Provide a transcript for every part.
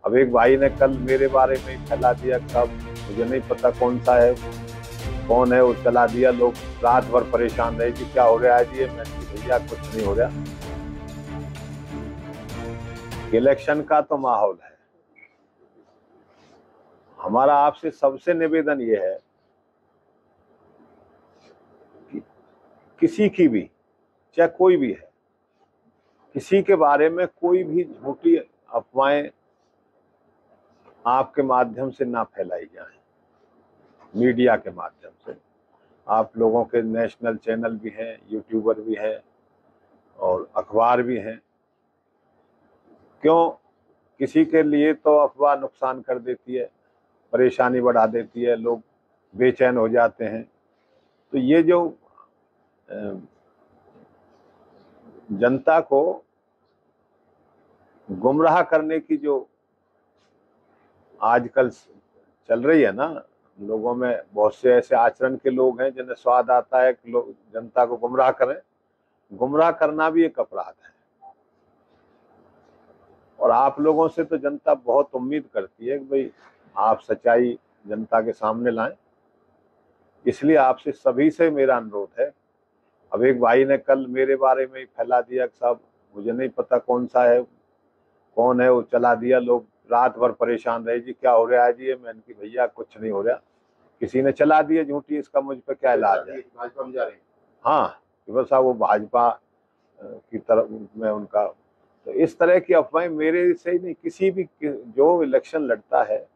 अब एक भाई ने कल मेरे बारे में फैला दिया, कब मुझे नहीं पता कौन सा है, कौन है, वो चला दिया। लोग रात भर परेशान रहे कि क्या हो रहा है जी। मैंने भैया कुछ नहीं हो रहा, इलेक्शन का तो माहौल है। हमारा आपसे सबसे निवेदन ये है कि किसी की भी, चाहे कोई भी है, किसी के बारे में कोई भी झूठी अफवाहें आपके माध्यम से ना फैलाई जाए। मीडिया के माध्यम से आप लोगों के नेशनल चैनल भी हैं, यूट्यूबर भी हैं और अखबार भी हैं। क्यों? किसी के लिए तो अफवाह नुकसान कर देती है, परेशानी बढ़ा देती है, लोग बेचैन हो जाते हैं। तो ये जो जनता को गुमराह करने की जो आजकल चल रही है ना, लोगों में बहुत से ऐसे आचरण के लोग हैं जिन्हें स्वाद आता है कि लोग जनता को गुमराह करें। गुमराह करना भी एक अपराध है और आप लोगों से तो जनता बहुत उम्मीद करती है कि भाई आप सच्चाई जनता के सामने लाएं। इसलिए आपसे सभी से मेरा अनुरोध है। अब एक भाई ने कल मेरे बारे में फैला दिया कि साहब मुझे नहीं पता कौन सा है, कौन है, वो चला दिया। लोग रात भर परेशान रहे जी, क्या हो रहा है जी। मैंने कि भैया कुछ नहीं हो रहा, किसी ने चला दिया झूठी, इसका मुझ पर क्या इलाज है। भाजपा में जा रहे हैं। हाँ, कि बस वो भाजपा की तरफ में उनका, तो इस तरह की अफवाहें मेरे से ही नहीं, किसी भी जो इलेक्शन लड़ता है,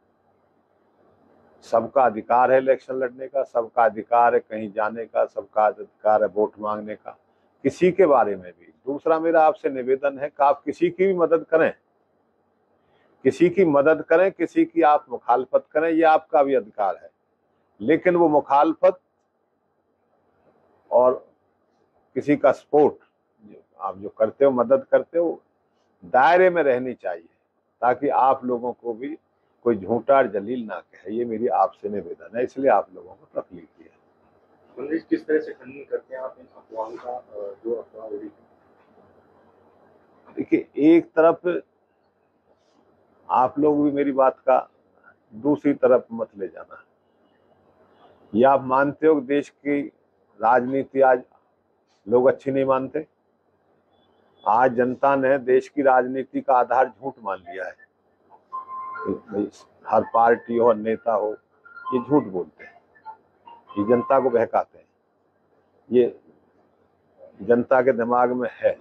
सबका अधिकार है इलेक्शन लड़ने का, सबका अधिकार है कहीं जाने का, सबका अधिकार है वोट मांगने का, किसी के बारे में भी। दूसरा मेरा आपसे निवेदन है कि आप किसी की भी मदद करें, किसी की मदद करें, किसी की आप मुखालफत करें, ये आपका भी अधिकार है। लेकिन वो मुखालफत और किसी का सपोर्ट आप जो करते हो, मदद करते हो, दायरे में रहनी चाहिए, ताकि आप लोगों को भी कोई झूठा और जलील ना कहे। ये मेरी आपसे निवेदन है, इसलिए आप लोगों को तकलीफ दी है। कांग्रेस किस तरह से खंडन करते हैं आप इन अफवाहों का, जो अफवाह हो रही है? देखिए, एक तरफ आप लोग भी मेरी बात का दूसरी तरफ मत ले जाना। ये आप मानते हो कि देश की राजनीति आज लोग अच्छी नहीं मानते। आज जनता ने देश की राजनीति का आधार झूठ मान लिया है। हर पार्टी हो, नेता हो, ये झूठ बोलते हैं, ये जनता को बहकाते हैं, ये जनता के दिमाग में है।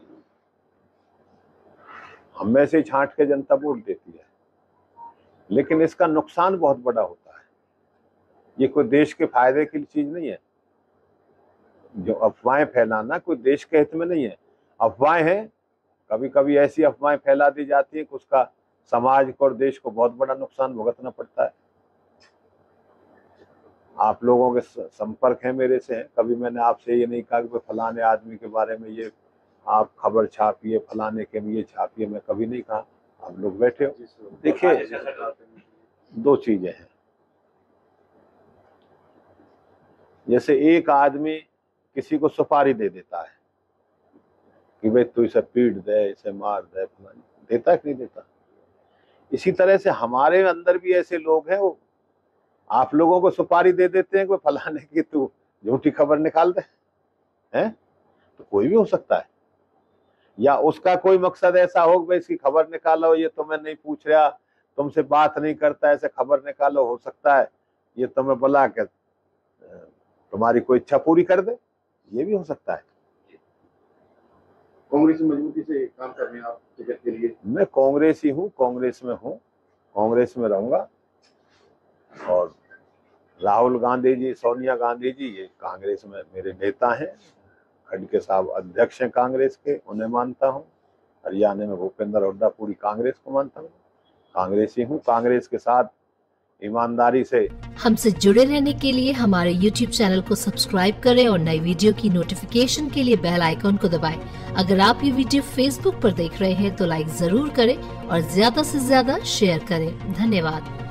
हम में से छांट के जनता वोट देती है, लेकिन इसका नुकसान बहुत बड़ा होता है। ये कोई देश के फायदे की चीज नहीं है। जो अफवाहें फैलाना कोई देश के हित में नहीं है। अफवाहें हैं, कभी कभी ऐसी अफवाहें फैला दी जाती है कि उसका समाज को और देश को बहुत बड़ा नुकसान भुगतना पड़ता है। आप लोगों के संपर्क है मेरे से, कभी मैंने आपसे ये नहीं कहा कि फलाने आदमी के बारे में ये आप खबर छापिए, फलाने के में ये छापिए, मैं कभी नहीं कहा। आप लोग बैठे हो। देखिए, दो चीजें हैं। जैसे एक आदमी किसी को सुपारी दे देता है कि भाई तू इसे पीट दे, इसे मार दे, फलानी, देता है कि नहीं देता? इसी तरह से हमारे अंदर भी ऐसे लोग हैं, वो आप लोगों को सुपारी दे देते हैं कि फलाने की तू झूठी खबर निकाल दे, हैं? तो कोई भी हो सकता है। या उसका कोई मकसद ऐसा हो भाई इसकी खबर निकालो, ये तुम्हें नहीं पूछ रहा, तुमसे बात नहीं करता, ऐसे खबर निकालो, हो सकता है ये तुम्हें बुला के तुम्हारी कोई इच्छा पूरी कर दे, ये भी हो सकता है। कांग्रेस मजबूती से काम कर रहे हैं आप टिकट के लिए? मैं कांग्रेसी हूँ, कांग्रेस में हूँ, कांग्रेस में रहूंगा। और राहुल गांधी जी, सोनिया गांधी जी, ये कांग्रेस में मेरे नेता हैं। खड़गे साहब अध्यक्ष हैं कांग्रेस के, उन्हें मानता हूँ। हरियाणा में भूपेंद्र हुड्डा पूरी कांग्रेस को मानता हूँ। कांग्रेसी हूँ, कांग्रेस के साथ ईमानदारी से। हमसे जुड़े रहने के लिए हमारे YouTube चैनल को सब्सक्राइब करें और नई वीडियो की नोटिफिकेशन के लिए बेल आइकॉन को दबाएं। अगर आप ये वीडियो Facebook पर देख रहे हैं तो लाइक जरूर करें और ज्यादा से ज्यादा शेयर करें। धन्यवाद।